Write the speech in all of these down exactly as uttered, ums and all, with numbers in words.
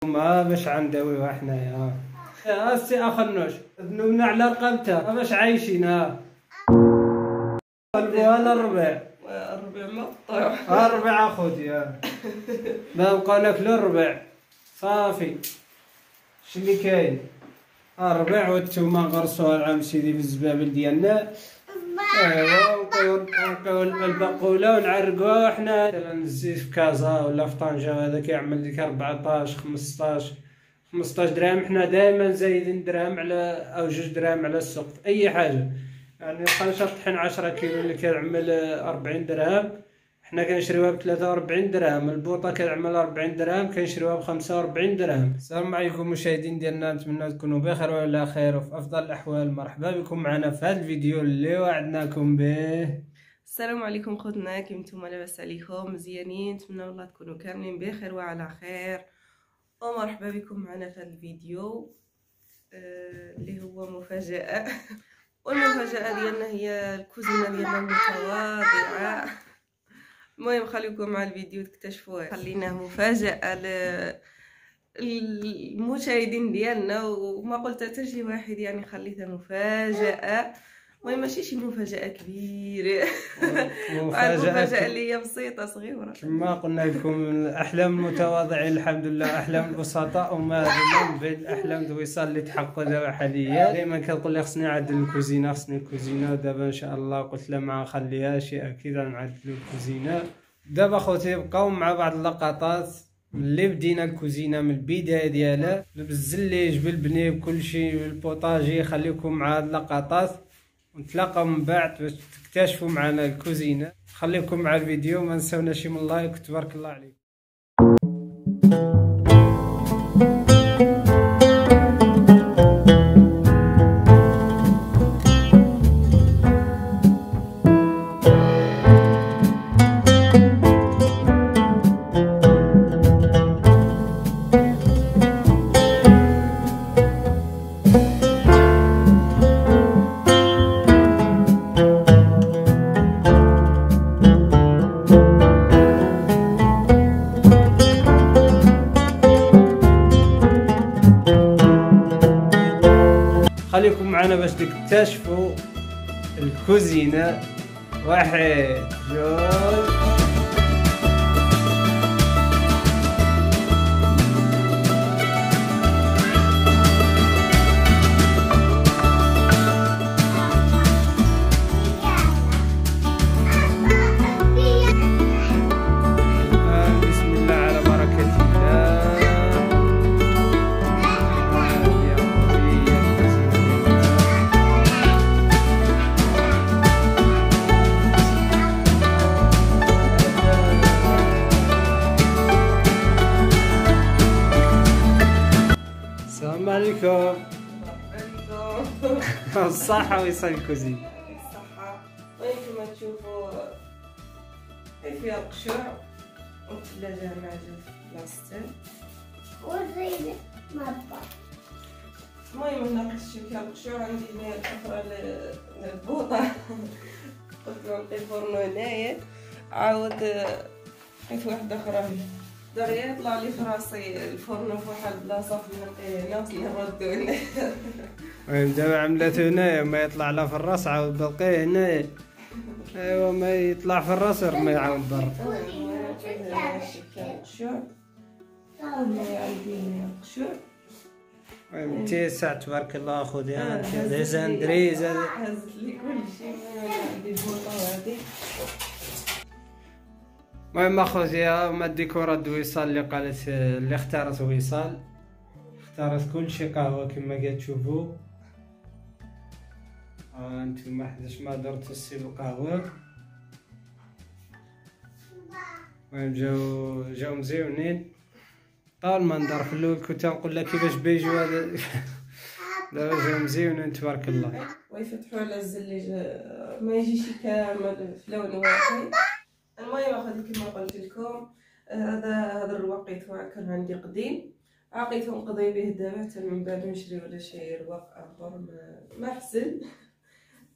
ما باش عندويوها حنايا. ها السي اخنوش ذنوبنا على رقبتها باش عايشين. ها قلبوها للربيع. الربيع ما طيح. ها الربيع اخوتي. ها ما نبقاو ناكلو الربيع صافي. شني كاين؟ ها الربيع والثومه نغرسوها العام سيدي في الزبابل ديالنا. ايوا ونبقاو البقوله ونعرقوها حنا. مثلا الزيت في كازا ولا في طنجه هذا كيعمل ديك أربعطاش خمسطاش خمسطاش درهم. حنا دائما زايدين درهم على او جوج دراهم على السوق في اي حاجه. يعني القنشه طحين عشرة كيلو اللي كيعمل أربعين درهم حنا كنشريوها ب ثلاثة وأربعين درهم. البوطه كتعمل أربعين درهم كنشريوها ب خمسة وأربعين درهم. السلام عليكم مشاهدين ديالنا، نتمنى تكونوا بخير وعلى خير وفي افضل الاحوال. مرحبا بكم معنا في هذا الفيديو اللي وعدناكم به. السلام عليكم خوتنا، كي نتوما لاباس عليكم؟ مزيانين؟ نتمنى والله تكونوا كاملين بخير وعلى خير. ومرحبا بكم معنا في هذا الفيديو آه اللي هو مفاجاه. والمفاجاه ديالنا هي الكوزينه ديالنا المتواضعه. المهم خليكم مع الفيديو تكتشفوها. خليناه مفاجاه للمشاهدين ديالنا، وما قلت حتى شي واحد، يعني خليتها مفاجاه. المهم ماشي شي مفاجاه كبيره، مفاجاه اللي هي بسيطه صغيره. كما قلنا لكم الاحلام المتواضعين الحمد لله احلام البسطاء، وما من بين الاحلام الوصال اللي تحققوا دابا حاليا. دائما كنقول لي خصني نعدل الكوزينه خصني الكوزينه دابا ان شاء الله. قلت لا ما نخليهاش، اكيد غنعدلوا الكوزينه. دابا خوتي بقاو مع بعض اللقطات اللي بدينا الكوزينه من البدايه ديالها بالزليج بالبني بكل شيء بالبوطاجي. خليكم مع هاد اللقطات ونتلاقاو من بعد باش تكتشفوا معنا الكوزينه. خليكم مع الفيديو، ما نساوناش من لايك. تبارك الله عليكم. خليكم معنا باش تكتشفوا الكوزينه. واحد جوج عليكم. الصحة ويصل الكوزينة. الصحة. وكما تشوفوا هي فيها القشوع والثلاجة معجون في بلاصتين والزينة مابا. المهم هنا قصتي فيها القشوع. عندي هنايا الأخرى للبوطة. قلت نعطي الفرن هنايا، عاود لقيت واحدة أخرى دريا يطلع لي في راسي الفرن في واحد البلاصه في هنا وصلي نردو هنا. المهم دابا عملته هنايا، ما يطلع لا في الراس عاود بلقيه هنايا. ايوا ما يطلع في الراس ما يعاود برا. القشوع عندي القشوع. المهم انتي ساعة تبارك الله اخويا هذا زندريز هزت لي كلشي. عندي البوطه وهذه. المهم اخوتي هما الديكورات وصال اللي قالت اللي اختارت وصال. اختارت كل شيء قهوه كما كتشوفوا. ها انتم حداش ما درتو السي القهوه. المهم جاو جاو مزيونين. طال ما ندار في الاول كنت نقول لك كيفاش بيجوا هذا. دابا جاو مزيونين تبارك الله. ويفتحوا على الزليج ما يجيش كامل في لون واحد. المهم اخوتي كما قلت لكم هذا هذا الرواق كان عندي قديم، عقيت نقضي به دابا حتى من بعد نشري ولا شي رواق اخر ما, ما حسن.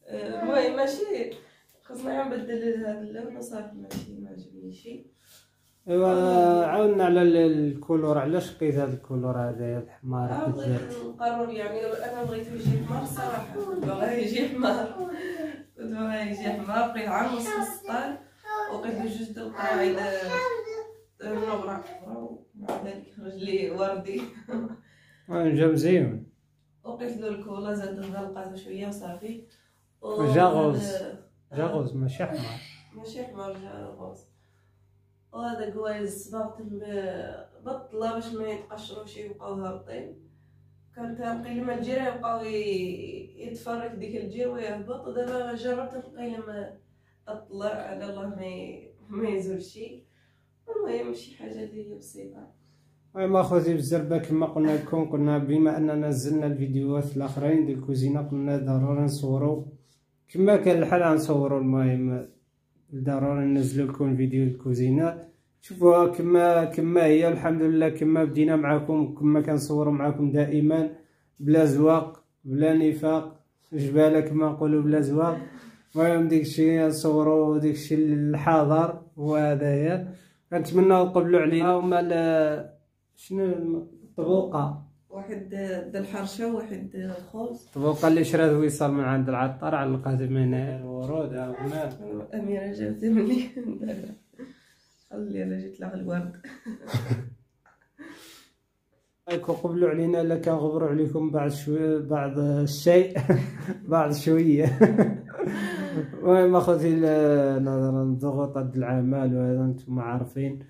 المهم ماشي خصنا نبدل هذا اللون وصافي، ماشي ما عجبنيش. ايوا عاودنا على الكولور. علاش لقيت هذا الكولور هذا الحمار اه بغيت نقرب يعني انا بغيتو يجي حمار الصراحه، كنت باغا يجي حمار كنت باغا يجي حمار بقيت عام ونص في السطال وقيت له جوج د القراعيد نوبرا حمرا ومع ذلك خرج لي وردي جا مزيان. وقيت له الكولا زاد غلقاتو شويه وصافي. جا غوز جا غوز ماشي حمار ماشي حمار جا غوز. وهذا كوايز الصباغ بطلة باش ما يتقشروش يبقاو هابطين. كانت نقي لما الجيره يبقاو يتفرك ديك الجير ويهبط، ودابا جربت نقي لما اطلع على الله ما ما يزول شي. المهم شي حاجه اللي هي بسيطه. المهم اخوتي بالزربه كما قلنا لكم، قلنا بما اننا نزلنا الفيديوهات الاخرين ديال الكوزينه قلنا ضروري نصوروا كما كان الحال غنصوروا. المهم ضروري ننزلوا لكم فيديو الكوزينه شوفوها كما كما هي. الحمد لله كما بدينا معكم كما كنصوروا معكم دائما بلا زواق بلا نفاق جباله كما نقولوا بلا زواق. المهم داكشي نصوروا داكشي الحاضر وهذايا. كنتمناو تقبلوا علينا. هما شنو الطبوقه واحد د الحرشه وواحد الخبز. الطبوقه اللي شرات وصال من عند العطار علقات من هنا الورود. ها هما اميره جابت مني خلي انا جيت لها الورد. رايكم قبلوا علينا الا كنغبروا عليكم بعض شويه بعض الشيء بعض شويه. المهم اخوتي نظرا لضغوطات العمل وهذا انتم عارفين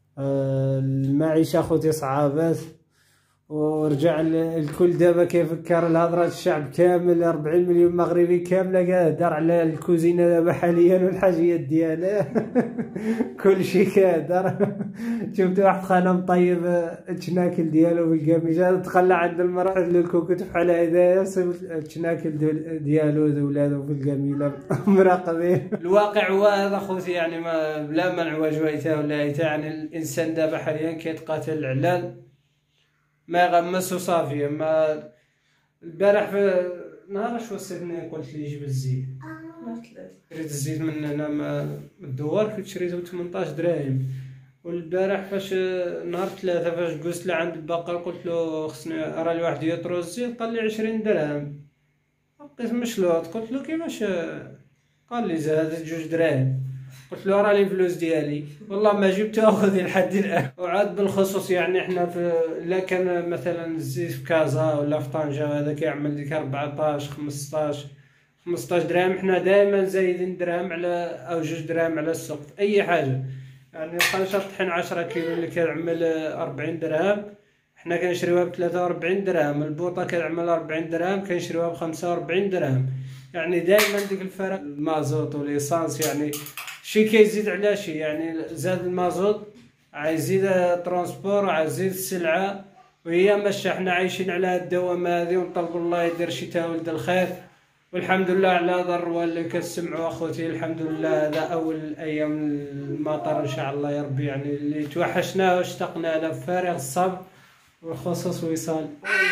المعيشه اخوتي صعابات. ورجع الكل دابا كيفكر الهضره الشعب كامل أربعين مليون مغربي كامله كيهضر على الكوزينه دابا حاليا والحاجيات ديالها. كلشي كيهضر. شفت واحد خانه مطيب التناكل ديالو بالكاميجه دخل عند المراه قالت له الكوكوت بحال هدايا التناكل ديالو ولادو في الكاميله مراقبين. الواقع هو هذا خوتي يعني ما بلا منع وجويته ولا يعني الانسان دابا حاليا كيتقاتل العلال ما يغمس وصافي. ما البارح في نهار اش وصلتني قلت لي جيب الزيت. شريت الزيت من هنا ما الدوار كنت شريته ثمنطاش دراهم. والبارح فاش نهار ثلاثة فاش جوزت لعند البقال قلت له خصني راه لواحد يطرو الزيت قال لي عشرين درهم. بقيت مشلوط قلت له كيفاش قال لي زاد جوج دراهم. قلت له راه لي فلوس ديالي والله ما جبته اخذ لحد الان. وعاد بالخصوص يعني احنا في لا كان مثلا الزيت في كازا ولا في طنجه هذا كيعمل ديك أربعطاش خمسطاش خمسطاش درهم. حنا دائما زايدين درهم على او جوج درهم على السوق في اي حاجه. يعني القنشه طحين عشرة كيلو اللي كيعمل أربعين درهم حنا كنشريوها ب ثلاثة وأربعين درهم. البوطه كتعمل أربعين درهم كنشريوها ب خمسة وأربعين درهم. يعني دائما ديك الفرق المازوط والإيسانس يعني شي كيزيد على شي. يعني زاد المازوط عايزيد ترونسبور عايزيد السلعه وهي ماشيه. حنا عايشين على هاد الدوامه هذه ونطلبوا الله يدير شتاء ولد الخير. والحمد لله على هذا الروا اللي كتسمعوا اخوتي. الحمد لله هذا اول ايام المطر ان شاء الله يا ربي. يعني اللي توحشناه واشتقنا له بفارغ الصبر والخصوص وصال.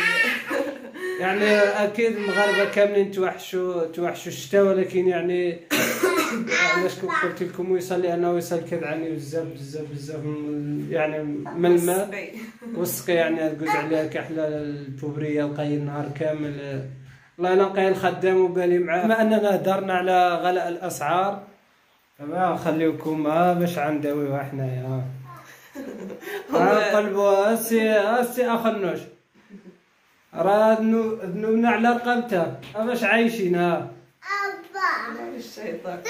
يعني اكيد المغاربه كاملين توحشوا توحشوا الشتاء. ولكن يعني علاش كنت قلت لكم وصال لانه وصال كيدعاني بزاف بزاف بزاف يعني من الماء والسقي. يعني تقول عليها كحله البوبريه لقاي النهار كامل. الله الا نلقى الخدام وبالي معاه. بما اننا هضرنا على غلاء الاسعار تمام نخليوكم باش غنداويوها حنايا. نقلبوها السي السي اخنوش راه ذنوبنا على رقبتها باش عايشين. ها الشيطان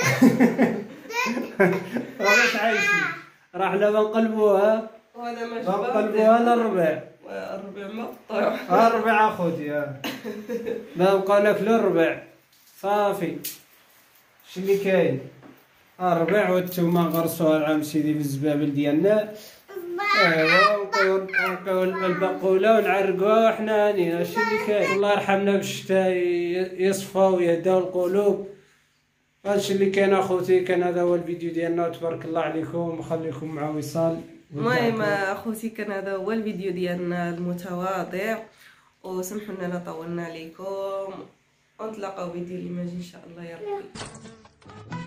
باش عايشين راه حنا بنقلبوها وهذا ما بنقلبوها للربيع. الربيع مقطوع. ها الربيع اخوتي ها نبقاو ناكلو الربيع صافي. شي اللي كاين الربيع والثومه نغرسوها العام سيدي في الزبابل ديالنا. ايوا ونقيو البقوله ونعرقوها وحنا هانيين. هادشي اللي كاين. الله يرحمنا بالشتاء يصفى ويهداو القلوب. هادشي اللي كاين اخوتي. كان هذا هو الفيديو ديالنا وتبارك الله عليكم. ونخليكم مع وصال. المهم اخوتي كان هذا هو الفيديو ديالنا المتواضع وسمحوا لنا طولنا عليكم. ونتلاقاو فيديو اللي ماجي ان شاء الله يا ربي.